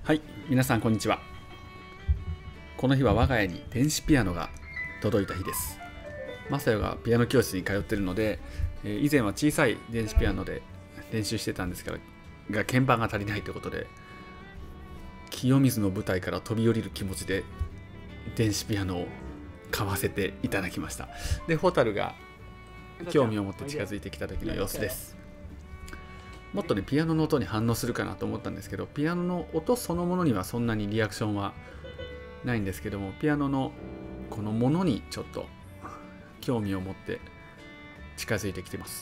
はい、皆さんこんにちは。この日は我が家に電子ピアノが届いた日です。マサヨがピアノ教室に通っているので、以前は小さい電子ピアノで練習してたんですが、鍵盤が足りないということで、清水の舞台から飛び降りる気持ちで電子ピアノを買わせていただきました。で、ホタルが興味を持って近づいてきた時の様子です。もっとね、ピアノの音に反応するかなと思ったんですけど、ピアノの音そのものにはそんなにリアクションはないんですけども、ピアノのこのものにちょっと興味を持って近づいてきてます。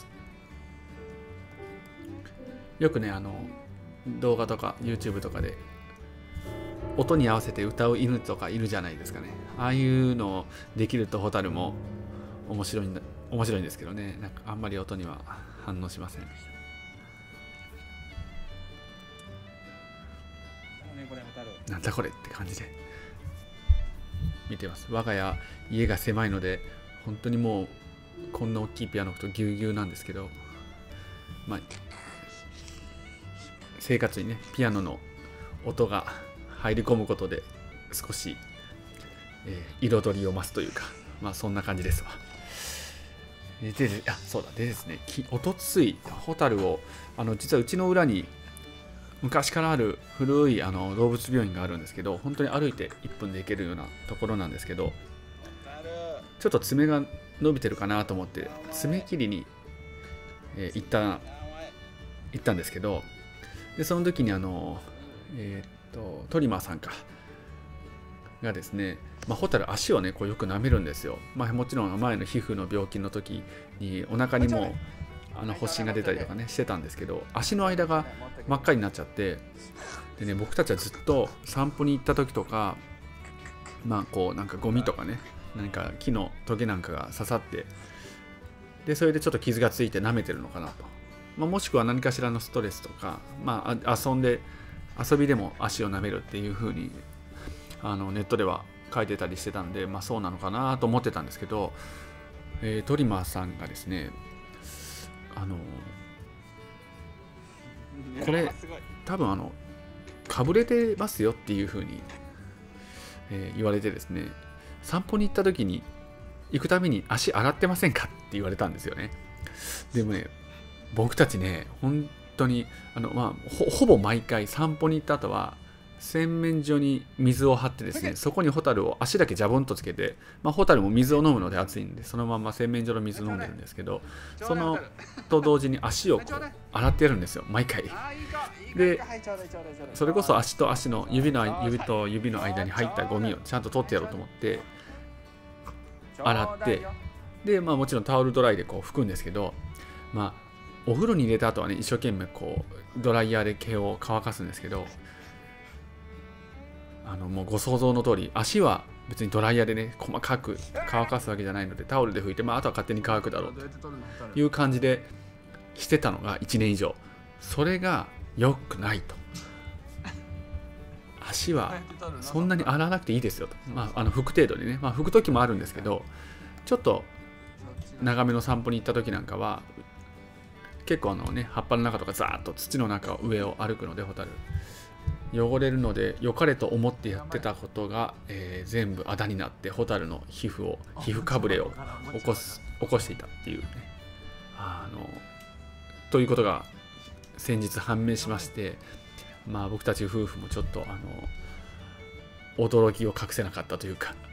よくね、動画とか YouTube とかで音に合わせて歌う犬とかいるじゃないですかね。ああいうのをできるとホタルも面白いんですけどね、なんかあんまり音には反応しません。なんだこれって感じで見てます。我が家家が狭いので本当にもうこんな大きいピアノとぎゅうぎゅうなんですけど、まあ生活にねピアノの音が入り込むことで少し、彩りを増すというか、まあそんな感じですわ。でですね、おとついホタルを実はうちの裏に昔からある古い動物病院があるんですけど、本当に歩いて1分で行けるようなところなんですけど、ちょっと爪が伸びてるかなと思って爪切りに、行ったんですけど、でその時にトリマーさんがですね、ホタル足をねこうよく舐めるんですよ。もちろん前の皮膚の病気の時にお腹にも発疹が出たりとかねしてたんですけど、足の間が真っ赤になっちゃって、でね、僕たちはずっと散歩に行った時とか、こうなんかゴミとかね、何か木のトゲなんかが刺さって、でそれでちょっと傷がついて舐めてるのかなと、もしくは何かしらのストレスとか、遊びでも足を舐めるっていう風にネットでは書いてたりしてたんで、そうなのかなと思ってたんですけど、トリマーさんがですね、これ多分かぶれてますよっていう風に、言われてですね、散歩に行った時に行くために足洗ってませんかって言われたんですよね。でもね、僕たちね本当にほぼ毎回散歩に行った後は洗面所に水を張ってですね、そこにホタルを足だけジャボンとつけて、ホタルも水を飲むので暑いんでそのまま洗面所の水飲んでるんですけど、そのと同時に足をこう洗ってやるんですよ毎回。でそれこそ足と足の指と指の間に入ったゴミをちゃんと取ってやろうと思って洗って、でもちろんタオルドライでこう拭くんですけど、お風呂に入れた後はね一生懸命こうドライヤーで毛を乾かすんですけど、もうご想像の通り足は別にドライヤーでね細かく乾かすわけじゃないので、タオルで拭いて、あとは勝手に乾くだろうという感じでしてたのが1年以上。それが良くないと。足はそんなに洗わなくていいですよと。拭く程度でね、拭く時もあるんですけど、ちょっと長めの散歩に行った時なんかは結構葉っぱの中とかザーッと土の中上を歩くのでホタル汚れるので、良かれと思ってやってたことが、全部あだになってホタルの皮膚かぶれを起こしていたっていうね、ということが先日判明しまして、僕たち夫婦もちょっと驚きを隠せなかったというか、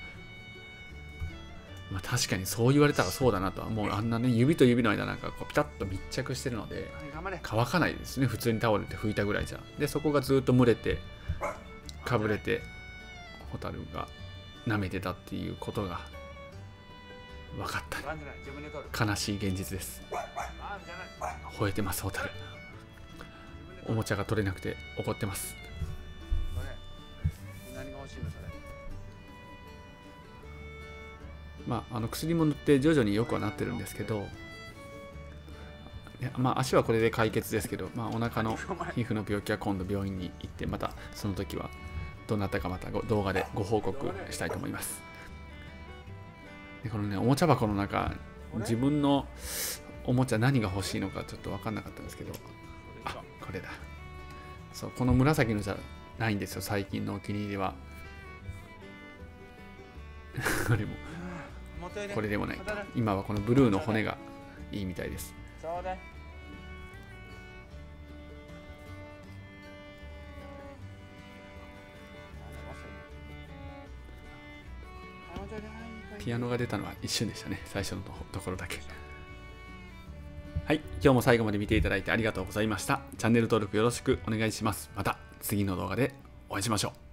確かにそう言われたらそうだなとは。もうあんなね指と指の間なんかこうピタッと密着してるので乾かないですね、普通にタオルで拭いたぐらいじゃ。でそこがずっと蒸れてかぶれてホタルが舐めてたっていうことが分かった。悲しい現実です。吠えてますホタル。おもちゃが取れなくて怒ってます。薬も塗って徐々に良くはなってるんですけど、足はこれで解決ですけど、お腹の皮膚の病気は今度病院に行って、またその時はどうなったかまた動画でご報告したいと思います。でこのねおもちゃ箱の中、自分のおもちゃ何が欲しいのかちょっと分かんなかったんですけど、これだ。そう、この紫のないんですよ、最近のお気に入りは。これもこれでもないか。今はこのブルーの骨がいいみたいです。ピアノが出たのは一瞬でしたね、最初のところだけ。はい、今日も最後まで見ていただいてありがとうございました。チャンネル登録よろしくお願いします。また次の動画でお会いしましょう。